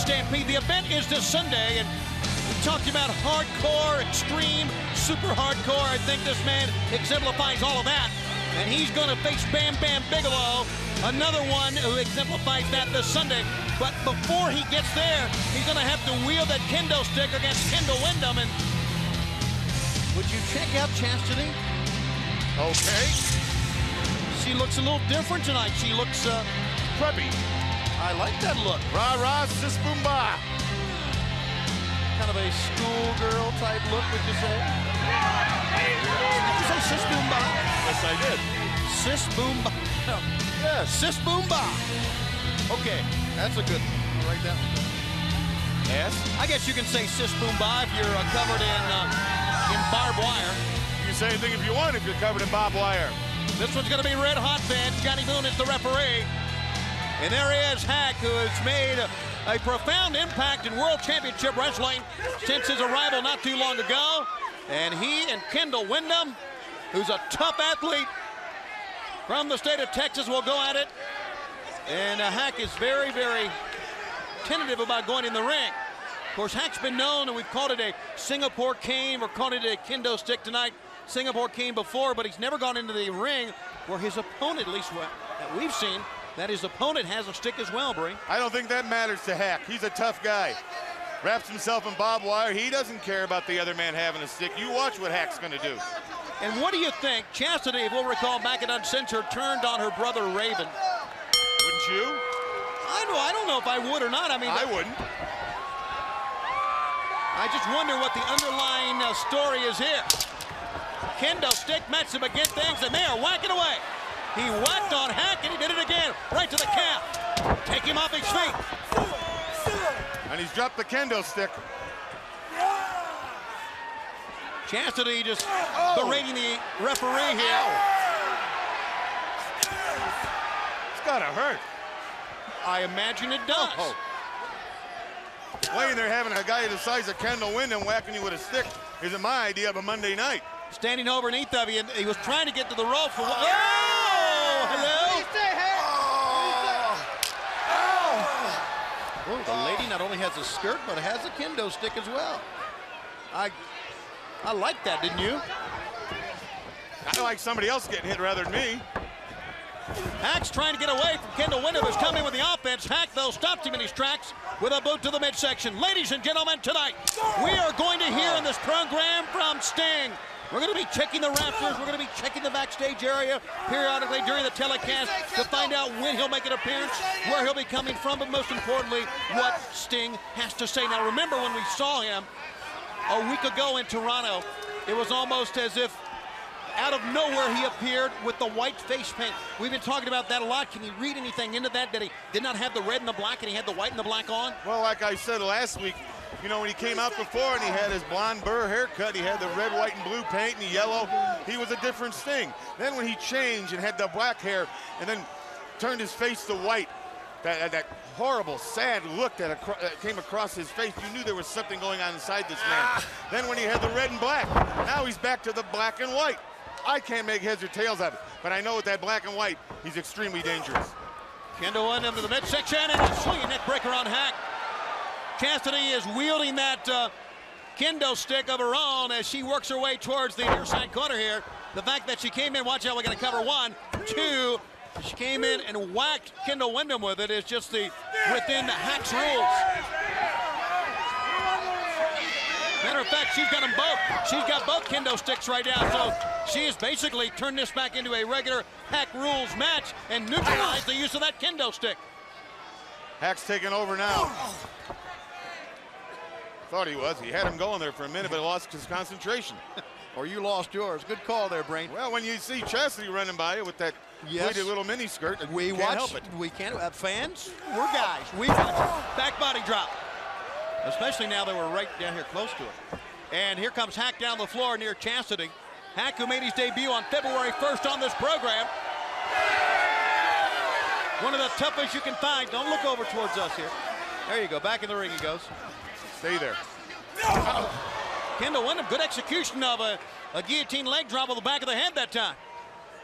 Stampede. The event is this Sunday, and we talked about hardcore, extreme, super hardcore. I think this man exemplifies all of that. And he's going to face Bam Bam Bigelow, another one who exemplifies that this Sunday. But before he gets there, he's going to have to wield that kendo stick against Kendall Windham. And would you check out Chastity? Okay. She looks a little different tonight. She looks preppy. I like that look. Rah-rah, sis boom bah. Kind of a schoolgirl type look, would you say? Did you say sis boom bah? Yes, I did. Sis boom bah. No. Yes. Sis boom bah. Okay, that's a good one. I'll write that one. Yes? I guess you can say sis boom bah if you're covered in barbed wire. You can say anything if you want if you're covered in barbed wire. This one's going to be red hot, fans. Johnny Moon is the referee. And there he is, Hak, who has made a profound impact in World Championship Wrestling since his arrival not too long ago. And he and Kendall Windham, who's a tough athlete from the state of Texas, will go at it. And Hak is very, very tentative about going in the ring. Of course, Hak's been known, and we've called it a Singapore cane, or called it a kendo stick tonight. Singapore cane before, but he's never gone into the ring where his opponent, at least that we've seen, that his opponent has a stick as well, Bree. I don't think that matters to Hak. He's a tough guy. Wraps himself in barbed wire. He doesn't care about the other man having a stick. You watch what Hak's going to do. And what do you think? Chastity, if we'll recall back at Uncensored, turned on her brother Raven. Wouldn't you? I don't know if I would or not. I mean, I wouldn't. I just wonder what the underlying story is here. Kendo Stick met some against things, and they are whacking away. He whacked on Hak, and he did it again, right to the calf. Take him off his feet. And he's dropped the Kendo Stick. Chastity just berating the referee here. It's gotta hurt. I imagine it does. Laying there having a guy the size of Kendall Windham whacking you with a stick isn't my idea of a Monday night. Standing overneath of you, and he was trying to get to the rope for one. Oh, hello. Oh, the lady not only has a skirt, but has a kendo stick as well. I like that, didn't you? I like somebody else getting hit rather than me. Hak's trying to get away from Kendall Windham, who's coming with the offense. Hak, though, stops him in his tracks with a boot to the midsection. Ladies and gentlemen, tonight, we are going to hear in this program from Sting. We're going to be checking the rafters. We're going to be checking the backstage area periodically during the telecast to find out when he'll make an appearance, where he'll be coming from, but most importantly, what Sting has to say. Now, remember when we saw him a week ago in Toronto, it was almost as if out of nowhere he appeared with the white face paint. We've been talking about that a lot. Can you read anything into that he did not have the red and the black and he had the white and the black on? Well, like I said last week, you know, when he came out before and he had his blonde burr haircut, he had the red, white, and blue paint and the yellow, he was a different Sting. Then when he changed and had the black hair and then turned his face to white, that horrible, sad look that came across his face, you knew there was something going on inside this man. Then when he had the red and black, now he's back to the black and white. I can't make heads or tails of it, but I know with that black and white, he's extremely dangerous. Kendall Windham to the midsection and a swinging neck breaker on Hak. Chastity is wielding that kendo stick of her own as she works her way towards the near side corner here. The fact that she came in, watch out, we're going to cover 1, 2. She came in and whacked Kendall Windham with it. Is just within Hak's rules. Matter of fact, she's got them both. She's got both kendo sticks right now, so she has basically turned this back into a regular Hak rules match and neutralized the use of that kendo stick. Hak's taking over now. Thought he was. He had him going there for a minute, but lost his concentration. Or you lost yours. Good call there, Brain. Well, when you see Chastity running by you with that pleated little mini skirt, we can't watch. help it. We can't. Fans, we're guys. We watch. Back body drop. Especially now that we're right down here close to it. And here comes Hak down the floor near Chastity. Hak, who made his debut on February 1st on this program. One of the toughest you can find. Don't look over towards us here. There you go. Back in the ring he goes. Stay there. Kendall Windham, good execution of a guillotine leg drop on the back of the head that time.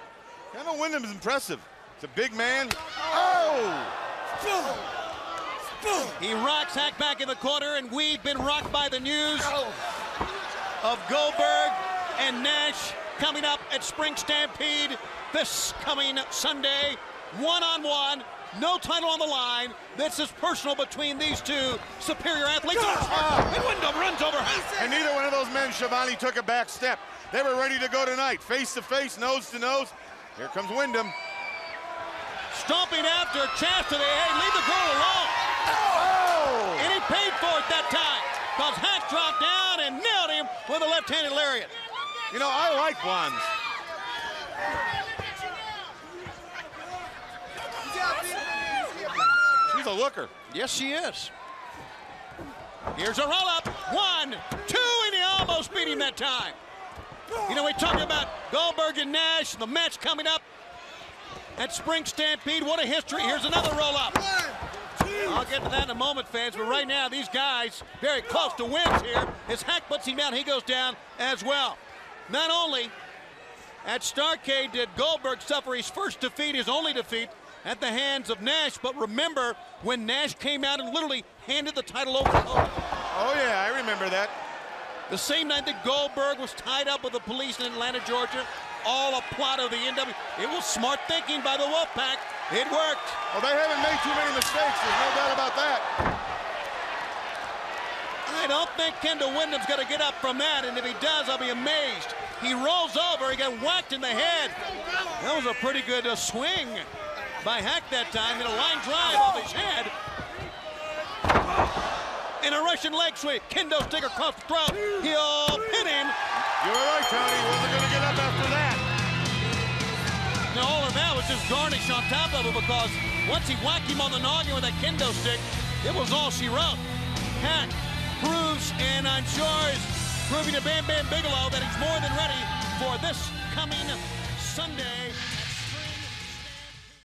Kendall Windham is impressive. It's a big man. Oh! He rocks Hak back in the corner, and we've been rocked by the news of Goldberg and Nash coming up at Spring Stampede this coming Sunday. One-on-one, no title on the line. This is personal between these two superior athletes. And Windham runs over Hak. And neither one of those men, Schiavone, took a back step. They were ready to go tonight, face to face, nose to nose. Here comes Windham. Stomping after Chastity. Hey, leave the girl alone. Oh! And he paid for it that time, because Hak dropped down and nailed him with a left-handed lariat. You know, I like blondes. She's a looker. Yes, she is. Here's a roll-up. 1, 2, and he almost beat him that time. You know, we talked about Goldberg and Nash, the match coming up at Spring Stampede. What a history. Here's another roll-up. I'll get to that in a moment, fans, but right now, these guys very close to wins here. As Hak puts him down, he goes down as well. Not only at Starrcade did Goldberg suffer his first defeat, his only defeat, at the hands of Nash, but remember when Nash came out and literally handed the title over to Goldberg. Oh, yeah, I remember that. The same night that Goldberg was tied up with the police in Atlanta, Georgia, all a plot of the NW. It was smart thinking by the Wolfpack. It worked. Well, they haven't made too many mistakes. There's no doubt about that. I don't think Kendall Windham's going to get up from that, and if he does, I'll be amazed. He rolls over. He got whacked in the head. That was a pretty good swing by Hak that time. Hit a line drive off his head. And a Russian leg sweep. Kendo Stick across the throat. He'll pin him. You were right, Tony. He wasn't going to get up after that. Now, all of that was just garnish on top of it, because once he whacked him on the noggin with that Kendo Stick, it was all she wrote. Hak proves, and I'm sure is proving to Bam Bam Bigelow that he's more than ready for this coming Sunday.